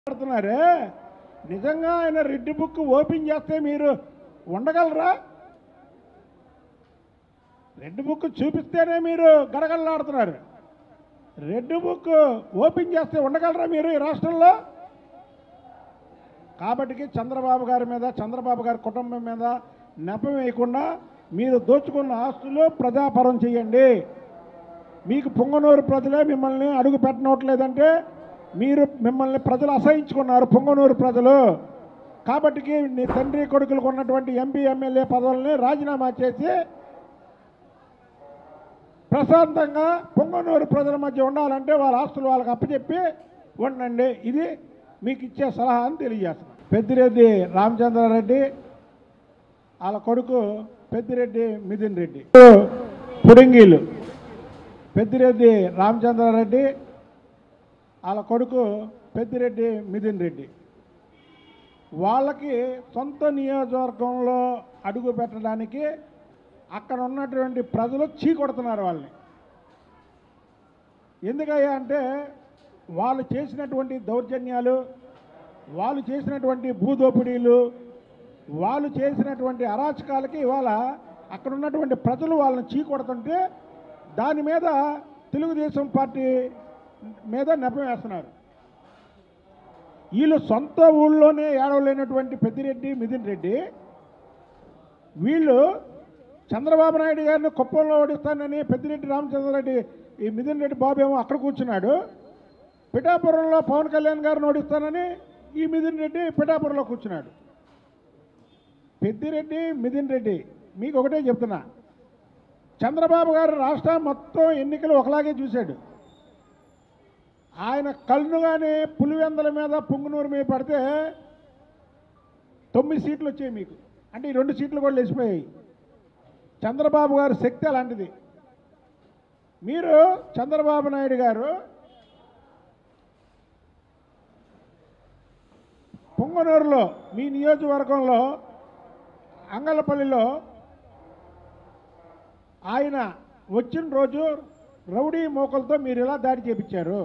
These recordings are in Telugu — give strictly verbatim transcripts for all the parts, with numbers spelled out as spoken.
మాట్లాడుతున్నారే నిజంగా ఆయన రెడ్ బుక్ ఓపెన్ చేస్తే మీరు ఉండగలరా? రెడ్ బుక్ చూపిస్తేనే మీరు గడగడలాడుతున్నారు. రెడ్ బుక్ ఓపెన్ చేస్తే ఉండగలరా మీరు ఈ రాష్ట్రంలో? కాబట్టి చంద్రబాబు గారి మీద, చంద్రబాబు గారి కుటుంబం మీద నెపం వేయకుండా మీరు దోచుకున్న ఆస్తులు ప్రజాపరం చేయండి. మీకు పొంగనూరు ప్రజలే మిమ్మల్ని అడుగు పెట్టనట్లేదంటే మీరు మిమ్మల్ని ప్రజలు అసహించుకున్నారు, పొంగనూరు ప్రజలు. కాబట్టి నీ తండ్రి కొడుకులకు ఉన్నటువంటి ఎంపీ ఎమ్మెల్యే పదవుల్ని రాజీనామా చేసి ప్రశాంతంగా పొంగనూరు ప్రజల మధ్య ఉండాలంటే వాళ్ళ ఆస్తులు వాళ్ళకి అప్పచెప్పి ఉండండి. ఇది మీకు ఇచ్చే సలహా అని తెలియజేస్తున్నాను. పెద్దిరెడ్డి రామచంద్రారెడ్డి వాళ్ళ కొడుకు పెద్దిరెడ్డి మిథున్ రెడ్డి పుడింగీలు. పెద్దిరెడ్డి రామచంద్రారెడ్డి వాళ్ళ కొడుకు పెద్దిరెడ్డి మిథున్ రెడ్డి వాళ్ళకి సొంత నియోజకవర్గంలో అడుగు పెట్టడానికి అక్కడ ఉన్నటువంటి ప్రజలు చీకొడుతున్నారు వాళ్ళని. ఎందుకయ్యా అంటే వాళ్ళు చేసినటువంటి దౌర్జన్యాలు, వాళ్ళు చేసినటువంటి భూదోపిడీలు, వాళ్ళు చేసినటువంటి అరాచకాలకి ఇవాళ అక్కడ ఉన్నటువంటి ప్రజలు వాళ్ళని చీకొడుతుంటే దాని మీద తెలుగుదేశం పార్టీ మీద నెపం వేస్తున్నారు. వీళ్ళు సొంత ఊళ్ళోనే ఏడవలేనటువంటి పెద్దిరెడ్డి మిథున్ రెడ్డి వీళ్ళు చంద్రబాబు నాయుడు గారిని కుప్పంలో ఓడిస్తానని పెద్దిరెడ్డి రామచంద్రారెడ్డి ఈ మిథున్ రెడ్డి బాబు ఏమో అక్కడ కూర్చున్నాడు. పిఠాపురంలో పవన్ కళ్యాణ్ గారిని ఓడిస్తానని ఈ మిథున్ రెడ్డి పిఠాపురంలో కూర్చున్నాడు. పెద్దిరెడ్డి మిథున్ రెడ్డి మీకు ఒకటే చెప్తున్నా, చంద్రబాబు గారు రాష్ట్రం మొత్తం ఎన్నికలు ఒకలాగే చూశాడు. ఆయన కళ్ళుగానే పులివెందల మీద పొంగునూరు మీద పడితే తొమ్మిది సీట్లు వచ్చాయి మీకు. అంటే ఈ రెండు సీట్లు కూడా లేచిపోయాయి. చంద్రబాబు గారి శక్తి అలాంటిది. మీరు చంద్రబాబు నాయుడు గారు పొంగనూరులో మీ నియోజకవర్గంలో అంగళ్ళపల్లిలో ఆయన వచ్చిన రోజు రౌడీ మోకలతో మీరు ఇలా దాడి చేపించారు,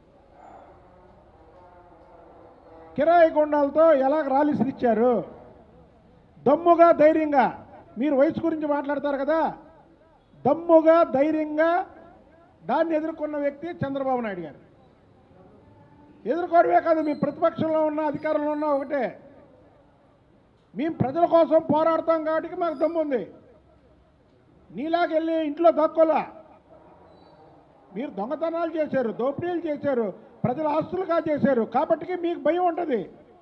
కిరాయి గుండాలతో ఎలా రాలిసిరిచ్చారు, దమ్ముగా ధైర్యంగా మీరు వయసు గురించి మాట్లాడతారు కదా, దమ్ముగా ధైర్యంగా దాన్ని ఎదుర్కొన్న వ్యక్తి చంద్రబాబు నాయుడు గారు. ఎదుర్కోవడమే కాదు, మీ ప్రతిపక్షంలో ఉన్న అధికారంలో ఉన్న ఒకటే. మేము ప్రజల కోసం పోరాడతాం కాబట్టి మాకు దమ్ము ఉంది. నీలాగెళ్ళి ఇంట్లో దక్కోలా. మీరు దొంగతనాలు చేశారు, దోపిడీలు చేశారు, ప్రజల ఆస్తులుగా చేశారు. కాబట్టి మీకు భయం ఉంటుంది.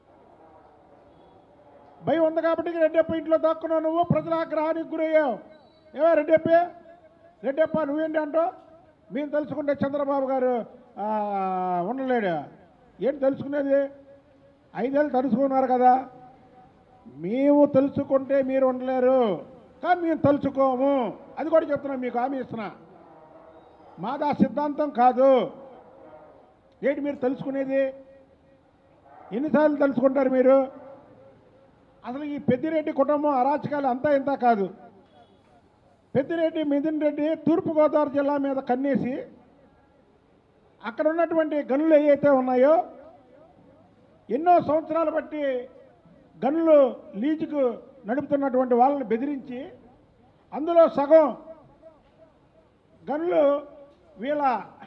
భయం ఉంది కాబట్టి రెడ్డప్ప ఇంట్లో దాక్కున్నావు, నువ్వు ప్రజల ఆగ్రహానికి గురయ్యావు. ఏవో రెడ్డప్ప రెడ్డప్ప నువ్వేంటి అంటావు? మేము తెలుసుకుంటే చంద్రబాబు గారు ఉండలేడు. ఏంటి తెలుసుకునేది? ఐదేళ్ళు తెలుసుకున్నారు కదా. మేము తెలుసుకుంటే మీరు ఉండలేరు, కానీ మేము తలుచుకోము. అది కూడా చెప్తున్నాం, మీకు హామీ ఇస్తున్నా. మాదా సిద్ధాంతం కాదు. ఏంటి మీరు తెలుసుకునేది? ఎన్నిసార్లు తెలుసుకుంటారు మీరు? అసలు ఈ పెద్దిరెడ్డి కుటుంబం అరాచకాలు అంతా ఇంత కాదు. పెద్దిరెడ్డి మిథున్ రెడ్డి తూర్పుగోదావరి జిల్లా మీద కన్నేసి అక్కడ ఉన్నటువంటి గనులు ఏవైతే ఉన్నాయో ఎన్నో సంవత్సరాలు బట్టి గనులు లీజుకు నడుపుతున్నటువంటి వాళ్ళని బెదిరించి అందులో సగం గనులు వీళ్ళ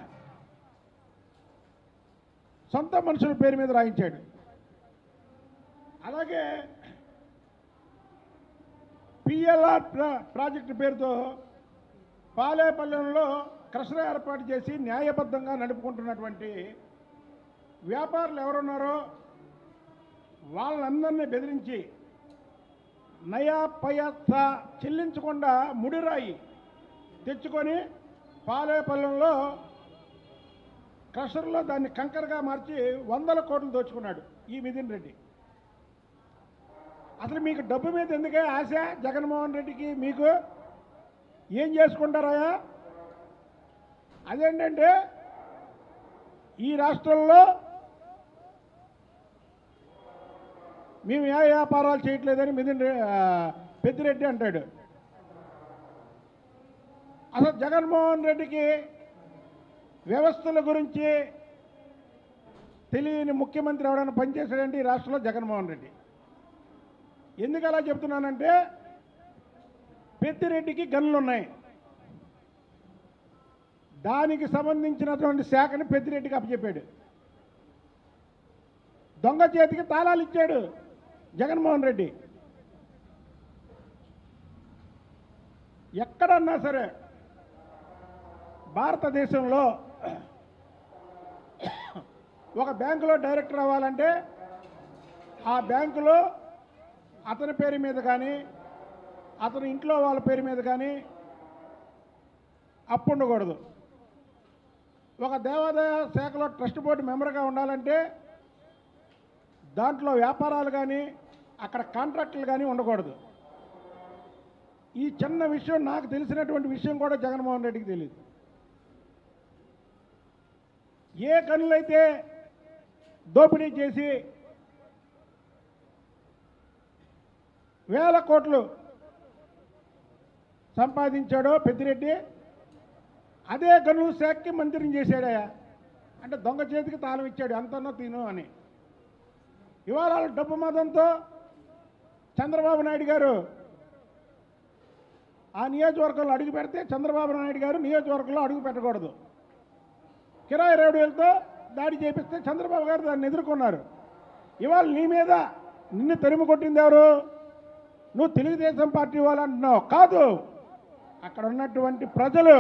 సొంత మనుషుల పేరు మీద రాయించాడు. అలాగే పిఎల్ఆర్ ప్రాజెక్టు పేరుతో పాలేపల్లెంలో క్రషర్ ఏర్పాటు చేసి న్యాయబద్ధంగా నడుపుకుంటున్నటువంటి వ్యాపారులు ఎవరున్నారో వాళ్ళందరినీ బెదిరించి నయా పయసా చెల్లించకుండా ముడిరాయి తెచ్చుకొని పాలేపల్లెంలో క్రషర్లో దాన్ని కంకరగా మార్చి వందల కోట్లు దోచుకున్నాడు ఈ మిథున్ రెడ్డి. అసలు మీకు డబ్బు మీద ఎందుకే ఆశ? జగన్మోహన్ రెడ్డికి మీకు ఏం చేసుకుంటారా? అదేంటంటే ఈ రాష్ట్రంలో మేము ఏ వ్యాపారాలు చేయట్లేదని మిథున్ పెద్దిరెడ్డి అంటాడు. అసలు జగన్మోహన్ రెడ్డికి వ్యవస్థల గురించి తెలియని ముఖ్యమంత్రి ఎవరైనా పనిచేశాడంటే ఈ రాష్ట్రంలో జగన్మోహన్ రెడ్డి. ఎందుకు అలా చెప్తున్నానంటే పెద్దిరెడ్డికి గన్నులు ఉన్నాయి, దానికి సంబంధించినటువంటి శాఖని పెద్దిరెడ్డికి అప్పచెప్పాడు. దొంగ చేతికి తాళాలు ఇచ్చాడు జగన్మోహన్ రెడ్డి. ఎక్కడన్నా సరే భారతదేశంలో ఒక బ్యాంకులో డైరెక్టర్ అవ్వాలంటే ఆ బ్యాంకులో అతని పేరు మీద కానీ అతని ఇంట్లో వాళ్ళ పేరు మీద కానీ అప్పు ఉండకూడదు. ఒక దేవాదాయ శాఖలో ట్రస్ట్ బోర్డు మెంబర్గా ఉండాలంటే దాంట్లో వ్యాపారాలు కానీ అక్కడ కాంట్రాక్టులు కానీ ఉండకూడదు. ఈ చిన్న విషయం నాకు తెలిసినటువంటి విషయం కూడా జగన్మోహన్ రెడ్డికి తెలియదు. ఏ గనులైతే దోపిడీ చేసి వేల కోట్లు సంపాదించాడో పెద్దిరెడ్డి, అదే గనుల శాఖకి మంత్రిని చేశాడయా. అంటే దొంగ చేతికి తాళం ఇచ్చాడు, ఎంతనో తిను అని. ఇవాళ డబ్బు మదంతో చంద్రబాబు నాయుడు గారు ఆ నియోజకవర్గంలో అడుగు పెడితే చంద్రబాబు నాయుడు గారు నియోజకవర్గంలో అడుగు పెట్టకూడదు. కిరాయి రేవుడులతో దాడి చేపిస్తే చంద్రబాబు గారు దాన్ని ఎదుర్కొన్నారు. ఇవాళ నీ మీద నిన్ను తరిమి కొట్టింది ఎవరు? నువ్వు తెలుగుదేశం పార్టీ వాళ్ళు అంటున్నావు. కాదు, అక్కడ ఉన్నటువంటి ప్రజలు,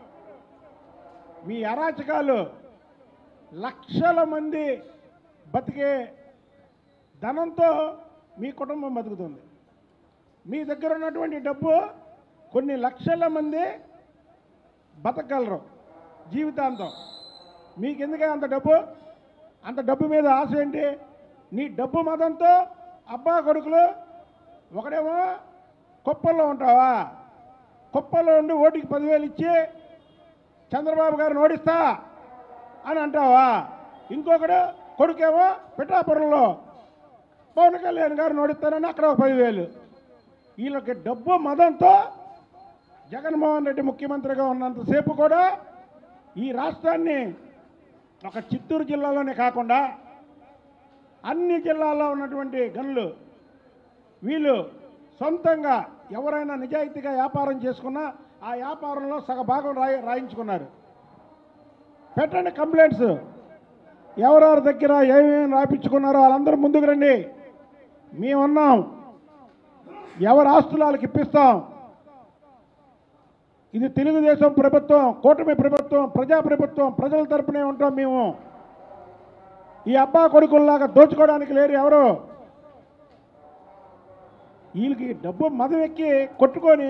మీ అరాచకాలు. లక్షల మంది బతికే ధనంతో మీ కుటుంబం బతుకుతుంది. మీ దగ్గర ఉన్నటువంటి డబ్బు కొన్ని లక్షల మంది బతకగలరు జీవితాంతం. మీకెందుకే అంత డబ్బు? అంత డబ్బు మీద ఆశ ఏంటి? నీ డబ్బు మతంతో అబ్బా కొడుకులు, ఒకడేమో కుప్పల్లో ఉంటావా, కుప్పల్లో ఉండి ఓటికి పదివేలు ఇచ్చి చంద్రబాబు గారిని ఓడిస్తా అని అంటావా? ఇంకొకడు కొడుకేమో పిఠాపురంలో పవన్ కళ్యాణ్ గారిని ఓడిస్తానని అక్కడ ఒక పదివేలు. వీళ్ళకి డబ్బు మదంతో జగన్మోహన్ రెడ్డి ముఖ్యమంత్రిగా ఉన్నంతసేపు కూడా ఈ రాష్ట్రాన్ని ఒక చిత్తూరు జిల్లాలోనే కాకుండా అన్ని జిల్లాల్లో ఉన్నటువంటి గనులు వీళ్ళు సొంతంగా ఎవరైనా నిజాయితీగా వ్యాపారం చేసుకున్నా ఆ వ్యాపారంలో సగభాగం రాయి రాయించుకున్నారు. పెట్టండి కంప్లైంట్స్, ఎవరెవరి దగ్గర ఏమేమి రాయించుకున్నారో వాళ్ళందరూ ముందుకు రండి. మేమున్నాం, ఎవరి ఆస్తులు వాళ్ళకి ఇప్పిస్తాం. ఇది తెలుగుదేశం ప్రభుత్వం, కూటమి ప్రభుత్వం, ప్రజా ప్రభుత్వం, ప్రజల తరపునే ఉంటాం మేము. ఈ అబ్బా కొడుకుల్లాగా దోచుకోవడానికి లేరు ఎవరు. వీళ్ళకి డబ్బు మదం ఎక్కి కొట్టుకొని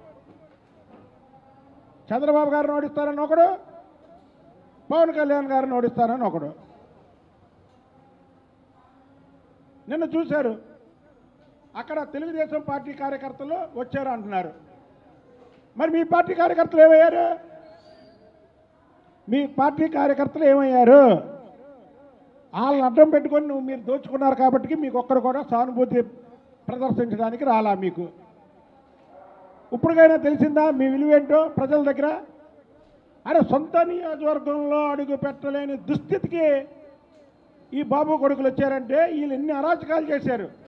చంద్రబాబు గారిని ఓడిస్తారని ఒకడు, పవన్ కళ్యాణ్ గారిని ఓడిస్తారని ఒకడు. నిన్న చూశారు, అక్కడ తెలుగుదేశం పార్టీ కార్యకర్తలు వచ్చారు అంటున్నారు. మరి మీ పార్టీ కార్యకర్తలు ఏమయ్యారు? మీ పార్టీ కార్యకర్తలు ఏమయ్యారు? వాళ్ళని అడ్డం పెట్టుకొని నువ్వు మీరు దోచుకున్నారు కాబట్టి మీకు ఒక్కరు కూడా సానుభూతి ప్రదర్శించడానికి రాలా. మీకు ఇప్పటికైనా తెలిసిందా మీ విలువేంటో ప్రజల దగ్గర? అరే, సొంత నియోజకవర్గంలో అడుగు పెట్టలేని దుస్థితికి ఈ బాబు కొడుకులు వచ్చారంటే వీళ్ళు ఎన్ని అరాచకాలు చేశారు.